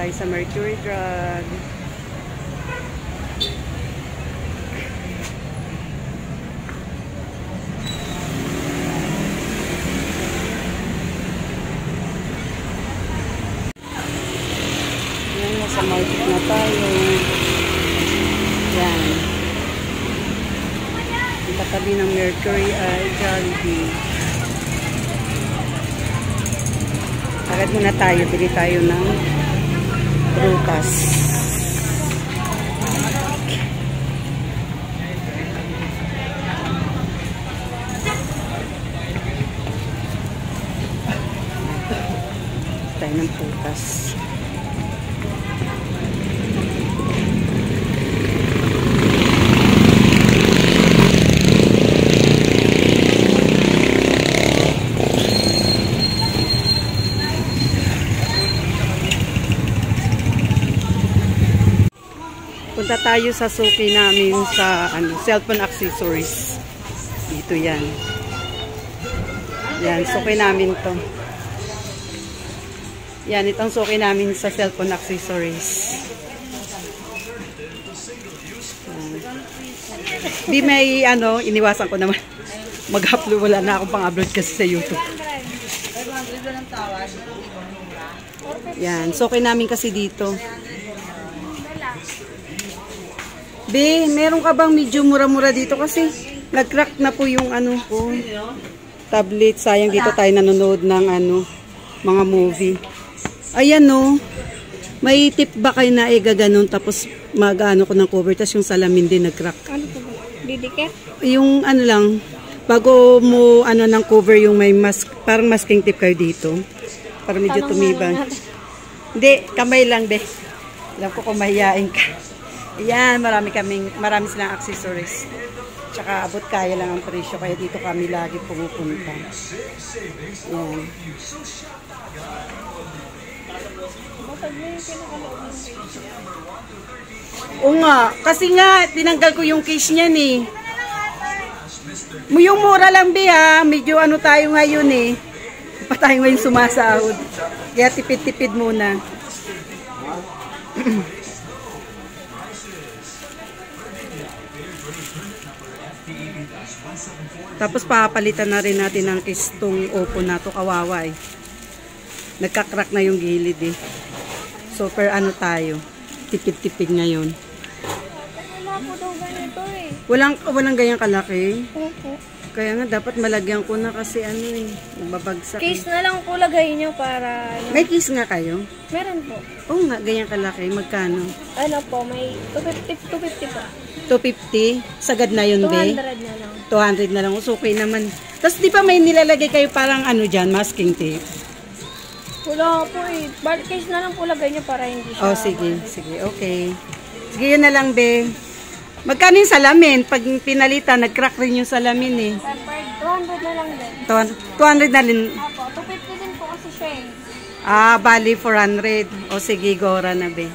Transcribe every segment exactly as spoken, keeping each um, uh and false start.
tayo sa Mercury Drug. Yan, nasa market na tayo. Yan. Ang katabi ng Mercury ay Jollibee. Agad muna tayo, bili tayo ng prutas. Tayo ng prutas. Punta tayo sa suki namin sa ano, cellphone accessories. Dito yan. Yan, suki namin to. Yan, itong suki namin sa cellphone accessories. Yan. Di may ano, iniwasan ko naman. Mag-upload, wala na akong pang-upload kasi sa YouTube. Yan, suki namin kasi dito. Be, meron ka bang medyo mura-mura dito kasi nag-crack na po yung ano ko. Tablet, sayang dito tayo nanonood ng ano, mga movie. Ayan no. May tip ba kayo na igaganon tapos mag-ano ko ng cover tapos yung salamin din nag-crack? Ano po ba? Didikit? Yung ano lang, bago mo ano ng cover yung may mask, parang masking tip kayo dito. Para medyo tumibay. Hindi, kamay lang be. Alam ko kung mahihain ka. Ayan, marami kaming, marami silang accessories. Tsaka abot kaya lang ang presyo, kaya dito kami lagi pumupunta. Ayan. O nga, kasi nga, tinanggal ko yung case niyan eh. Yung mura lang be ha, medyo ano tayo ngayon eh. Pa tayo ngayon sumasahod. Kaya tipid-tipid muna. Tapos papalitan na rin natin ang kistong Oppo na to, kawawa eh. Nagka-crack na yung gilid eh. So per ano tayo, tipid-tipid ngayon. Wala po daw ganito eh. Walang, walang ganyang kalaki. Opo. Kaya nga dapat malagyan ko na kasi ano eh, babagsak. Case na lang po lagay nyo para... Yung... May case nga kayo? Meron po. Oo nga, ganyang kalaki. Magkano? Ano po, may two fifty, two fifty po. two fifty? Sagad na yun, two be? hundred na lang. two hundred na lang. Okay naman. Tapos di ba may nilalagay kayo parang ano dyan, masking tape? Wala po eh. Balik case na lang po lagay nyo para hindi siya... Oh, sige. Sige, okay. Sige, yun na lang, be. Magkano yung salamin? Pag pinalitan, nag-crack rin yung salamin eh. two hundred na lang din. two hundred na rin. Opo, two fifty din po kasi siya eh. Ah, bali four hundred. O sige, gora na, be.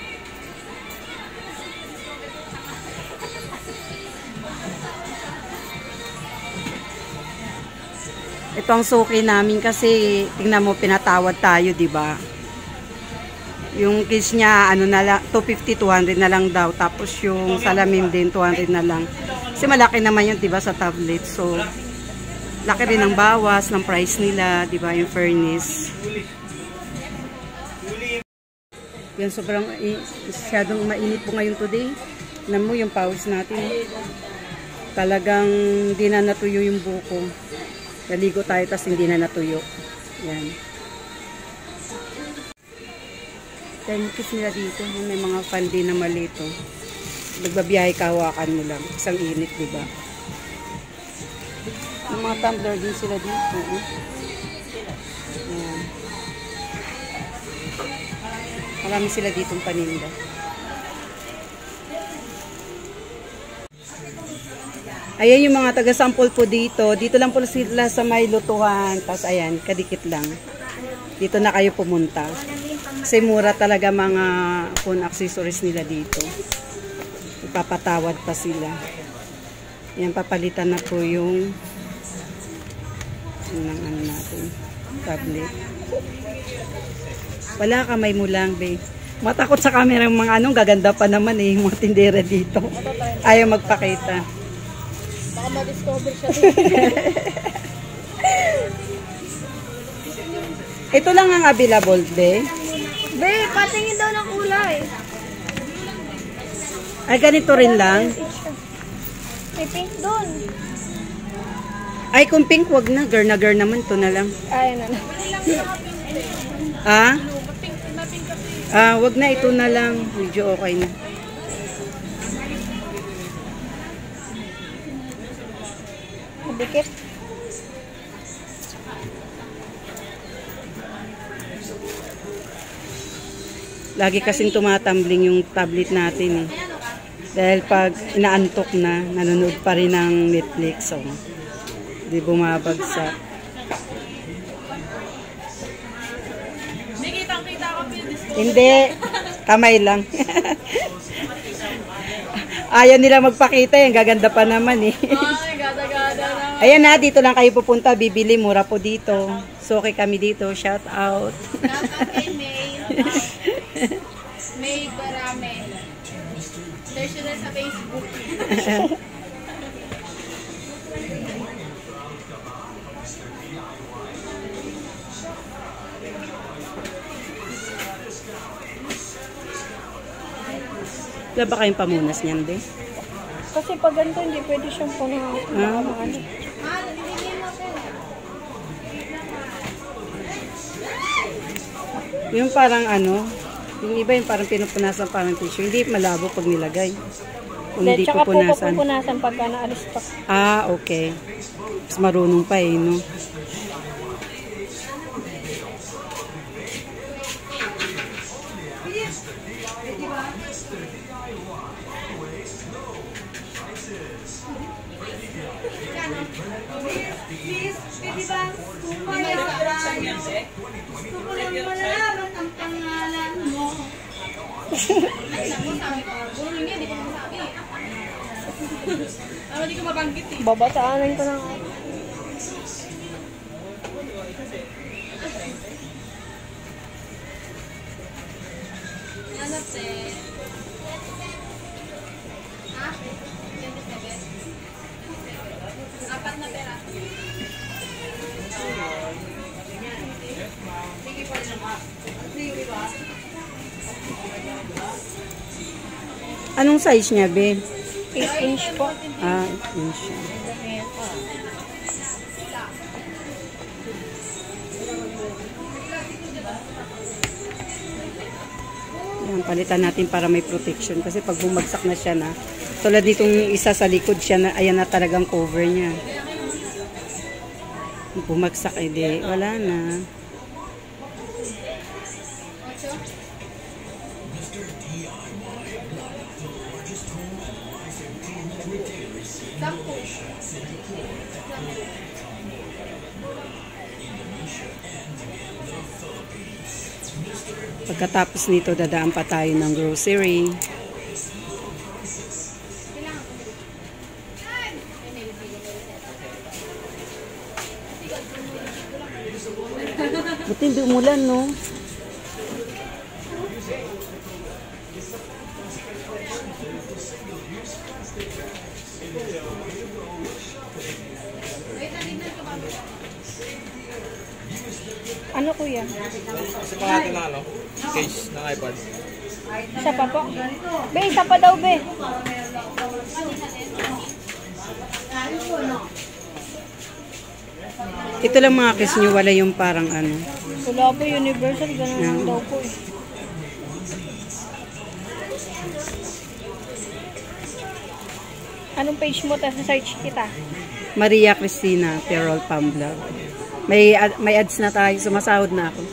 Ito ang suki namin kasi tingnan mo pinatawad tayo, 'di ba? Yung case niya ano na lang two fifty, two hundred na lang daw, tapos yung salamin din two hundred na lang. Kasi malaki naman 'yun, 'di ba, sa tablet. So laki rin ang bawas ng price nila, 'di ba, yung fairness. Yan, sobrang masyadong mainit po ngayon today. Tingnan mo yung pawis natin. Talagang hindi na natuyo yung buko. Naligo tayo tapos hindi na natuyo. Yan. Tennis nila dito. May mga fan din na malito. Nagbabiyahe ka, hawakan mo lang. Isang init, diba? May mga tumbler din sila dito. Yan. Marami sila ditong paninda. Ayan yung mga taga-sample po dito. Dito lang po sila sa may lutuhan. Tapos ayan, kadikit lang. Dito na kayo pumunta. Kasi mura talaga mga phone accessories nila dito. Ipapatawad pa sila. Ayan, papalitan na po yung ng ano natin, tablet. Wala, kamay mo lang, be. Matakot sa camera yung mga anong gaganda pa naman eh, yung mga tindera dito. Ayaw magpakita. Baka ma-discover siya. Ito lang ang available, be. Be, patingin daw ng kulay. Ay, ganito rin lang. May pink doon. Ay, kung pink, wag na. Girl na girl naman, to na lang. Ay, na lang. Ah? Ah, wag na, ito na lang. Medyo okay na. Madikit. Lagi kasing tumatumbling yung tablet natin eh. Dahil pag inaantok na, nanonood pa rin ng Netflix. So, di bumabagsak. Hindi. Kamay lang. Ayaw nila magpakita. Yung gaganda pa naman eh. Ay, gada-gada na. Ayan na, dito lang kayo pupunta. Bibili, mura po dito. So, okay kami dito. Shout out. Shout out kay May. May Barame. Search na sa Facebook. Wala ba kayong pamunas niyan, be? Kasi pag ganito, hindi pwede siyang puno. Ah. Yung parang ano, yung iba yung parang pinupunasan parang tissue. Hindi malabo pag nilagay. Kung hindi Tsaka po pupunasan. pupunasan pagka naalis pa. Ah, okay. Mas marunong pa eh, no? Please, pwede ba kumaya tayo? Gusto ko lang malaman ang pangalan mo. Ay, naku, sabi ko. Guro niya, di ko masabi. Ano, di ko mabanggit eh. Babataanan ko na. Ano, te? Ha? twenty-seven? Apat na pera. Sige pa rin naman. Sige ba? Anong size niya, be? eight inch po. Ah, yun siya. Yan, palitan natin para may protection. Kasi pag bumagsak na siya na, tulad nitong isa sa likod siya na, ayan na talagang cover niya. Bumagsak, eh di, wala na. Pagkatapos nito, dadaan pa tayo ng grocery. Buti hindi umulan, no? Ano kuya? Kasi pa natin na ano, case ng iPad. Isa pa po? Be, isa pa daw, be. Ito lang mga kiss nyo, wala yung parang ano. Wala po, universal. Ganun lang daw po eh. Anong page mo? Tapos search kita. Maria Cristina Perol Pamblog. May, ad, may ads na tayo, sumasahod na ako.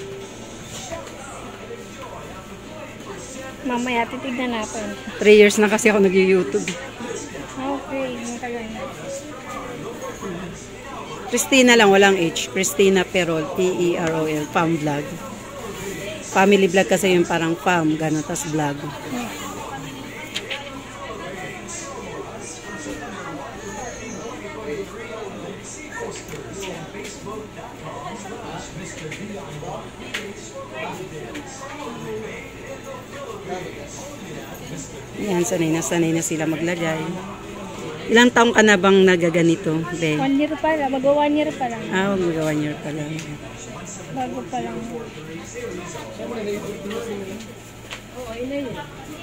Mamaya, titignan natin. Three years na kasi ako nag-YouTube. Okay, matagal na. Cristina lang, walang H. Cristina Perol, P E R O L, Fam Vlog. Family vlog kasi yung parang fam, gano'n, tas vlog. Yan, sanay na sanay na sila maglagay. Ilang taong ka na bang nagaganito, Be? One year pa lang. Mag-one year pa lang. Ah, mag-one year pa lang. Bago pa lang.